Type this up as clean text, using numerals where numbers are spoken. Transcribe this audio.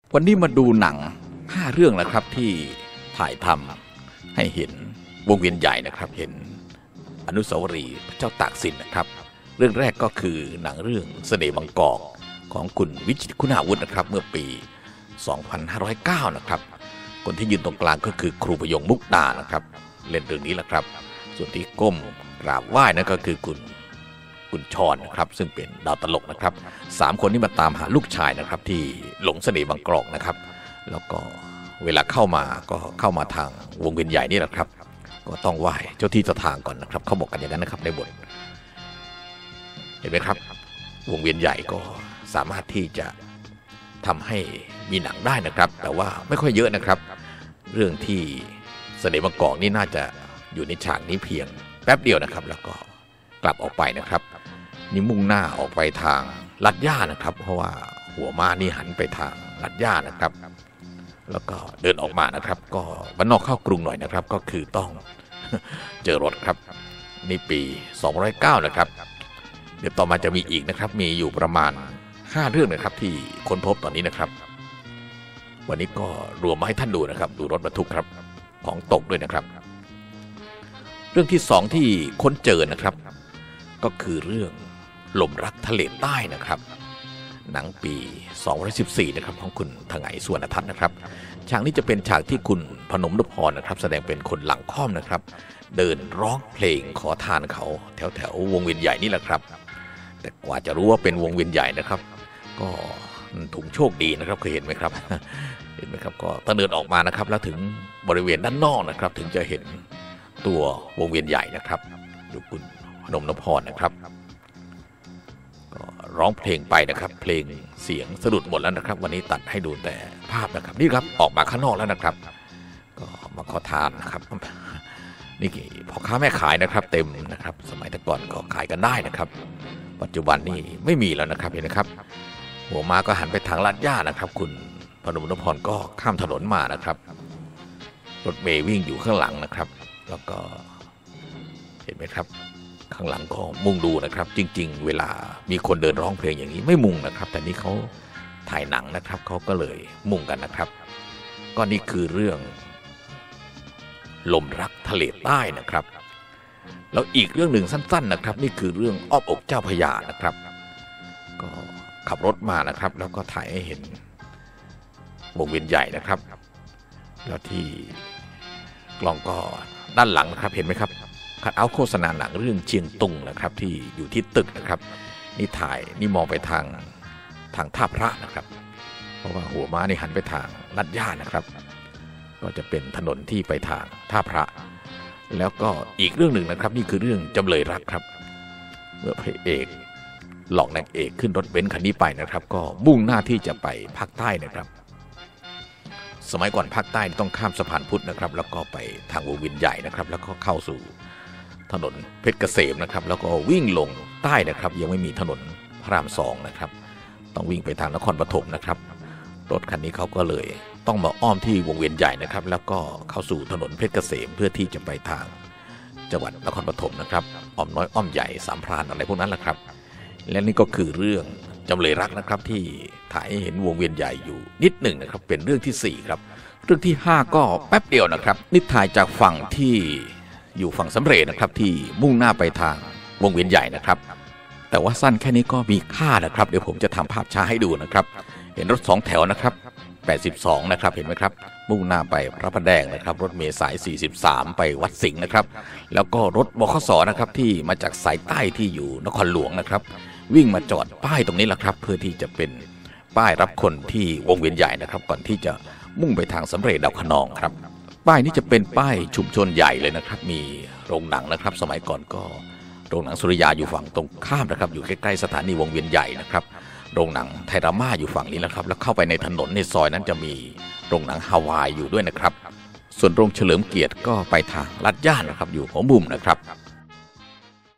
วันนี้มาดูหนัง5เรื่องนะครับที่ถ่ายทำให้เห็นวงเวียนใหญ่นะครับเห็นอนุสาวรีย์พระเจ้าตากสินนะครับเรื่องแรกก็คือหนังเรื่องเสน่ห์บางกอกของคุณวิจิตรคุณาวุฒินะครับเมื่อปี 2509 นะครับคนที่ยืนตรงกลางก็คือครูพยงมุกดานะครับเล่นเรื่องนี้แหละครับส่วนที่ก้มกราบไหว้นั่นก็คือคุณชรนะครับซึ่งเป็นดาวตลกนะครับ3คนนี้มาตามหาลูกชายนะครับที่หลงเสน่ห์บางกอกนะครับแล้วก็เวลาเข้ามาก็เข้ามาทางวงเวียนใหญ่นี่แหละครับก็ต้องไหว้เจ้าที่เจ้าทางก่อนนะครับเขาบอกกันอย่างนั้นนะครับในบทเห็นไหมครับวงเวียนใหญ่ก็สามารถที่จะทำให้มีหนังได้นะครับแต่ว่าไม่ค่อยเยอะนะครับเรื่องที่เสน่ห์บางกอกนี่น่าจะอยู่ในฉากนี้เพียงแป๊บเดียวนะครับแล้วก็กลับออกไปนะครับนี่มุ่งหน้าออกไปทางลัดย่านะครับเพราะว่าหัวม้านี่หันไปทางลัดย่านะครับแล้วก็เดินออกมานะครับก็บ้านนอกเข้ากรุงหน่อยนะครับก็คือต้อง เจอรถครับนี่ปี209นะครับเดี๋ยวต่อมาจะมีอีกนะครับมีอยู่ประมาณ5เรื่องนะครับที่ค้นพบตอนนี้นะครับวันนี้ก็รวมมาให้ท่านดูนะครับดูรถบรรทุกครับของตกด้วยนะครับเรื่องที่2ที่ค้นเจอนะครับก็คือเรื่องลมรักทะเลใต้นะครับหนังปี2014นะครับของคุณถไงสุวรรณทัศน์นะครับฉากนี้จะเป็นฉากที่คุณพนมนพพรนะครับแสดงเป็นคนหลังค่อมนะครับเดินร้องเพลงขอทานเขาแถววงเวียนใหญ่นี่แหละครับแต่กว่าจะรู้ว่าเป็นวงเวียนใหญ่นะครับก็ถุงโชคดีนะครับเคยเห็นไหมครับ เห็นไหมครับก็ต้องเดินออกมานะครับแล้วถึงบริเวณด้านนอกนะครับถึงจะเห็นตัววงเวียนใหญ่นะครับดูคุณพนมนพพรนะครับก็ร้องเพลงไปนะครับเพลงเสียงสะดุดหมดแล้วนะครับวันนี้ตัดให้ดูแต่ภาพนะครับนี่ครับออกมาข้างนอกแล้วนะครับก็มาขอทานนะครับนี่พ่อค้าแม่ขายนะครับเต็มนะครับสมัยแต่ก่อนก็ขายกันได้นะครับปัจจุบันนี่ไม่มีแล้วนะครับเห็นไหมครับหัวม้าก็หันไปทางลาดย่านะครับคุณพนมนพพรก็ข้ามถนนมานะครับรถเมล์วิ่งอยู่ข้างหลังนะครับแล้วก็เห็นไหมครับข้างหลังก็มุ่งดูนะครับจริงๆเวลามีคนเดินร้องเพลงอย่างนี้ไม่มุ่งนะครับแต่นี่เขาถ่ายหนังนะครับเขาก็เลยมุ่งกันนะครับก็นี่คือเรื่องลมรักทะเลใต้นะครับแล้วอีกเรื่องหนึ่งสั้นๆนะครับนี่คือเรื่องอ้อมอกเจ้าพระยานะครับก็ขับรถมานะครับแล้วก็ถ่ายให้เห็นวงเวียนใหญ่นะครับแล้วที่กล้องก็ด้านหลังนะครับเห็นไหมครับคัทเอาท์โฆษณาหนังเรื่องเชียงตุงนะครับที่อยู่ที่ตึกนะครับนี่ถ่ายนี่มองไปทางท่าพระนะครับเพราะว่าหัวม้านี่หันไปทางลาดย่านะครับก็จะเป็นถนนที่ไปทางท่าพระแล้วก็อีกเรื่องหนึ่งนะครับนี่คือเรื่องจำเลยรักครับเมื่อพระเอกหลอกนางเอกขึ้นรถเบนซ์คันนี้ไปนะครับก็มุ่งหน้าที่จะไปภาคใต้นะครับสมัยก่อนภาคใต้ต้องข้ามสะพานพุทธนะครับแล้วก็ไปทางวงเวียนใหญ่นะครับแล้วก็เข้าสู่ถนนเพชรเกษมนะครับแล้วก็วิ่งลงใต้นะครับยังไม่มีถนนพระราม2นะครับต้องวิ่งไปทางนครปฐมนะครับรถคันนี้เขาก็เลยต้องมาอ้อมที่วงเวียนใหญ่นะครับแล้วก็เข้าสู่ถนนเพชรเกษมเพื่อที่จะไปทางจังหวัดนครปฐมนะครับอ้อมน้อยอ้อมใหญ่สามพรานอะไรพวกนั้นแหละครับและนี่ก็คือเรื่องจำเลยรักนะครับที่ถ่ายให้เห็นวงเวียนใหญ่อยู่นิดหนึ่งนะครับเป็นเรื่องที่4ครับเรื่องที่5ก็แป๊บเดียวนะครับนี่ถ่ายจากฝั่งที่อยู่ฝั่งสำเร็จนะครับที่มุ่งหน้าไปทางวงเวียนใหญ่นะครับแต่ว่าสั้นแค่นี้ก็มีค่านะครับเดี๋ยวผมจะทำภาพช้าให้ดูนะครับเห็นรถ2แถวนะครับ82นะครับเห็นไหมครับมุ่งหน้าไปพระประแดงนะครับรถเมล์สาย43ไปวัดสิงห์นะครับแล้วก็รถบขสนะครับที่มาจากสายใต้ที่อยู่นครหลวงนะครับวิ่งมาจอดป้ายตรงนี้แหละครับเพื่อที่จะเป็นป้ายรับคนที่วงเวียนใหญ่นะครับก่อนที่จะมุ่งไปทางสำเร็จดาวคะนองครับป้ายนี้จะเป็นป้ายชุมชนใหญ่เลยนะครับมีโรงหนังนะครับสมัยก่อนก็โรงหนังสุริยาอยู่ฝั่งตรงข้ามนะครับอยู่ใกล้ๆสถานีวงเวียนใหญ่นะครับโรงหนังไทราม่าอยู่ฝั่งนี้นะครับแล้วเข้าไปในถนนในซอยนั้นจะมีโรงหนังฮาวายอยู่ด้วยนะครับส่วนโรงเฉลิมเกียรติก็ไปทางลาดย่านะครับอยู่หัวมุมนะครับ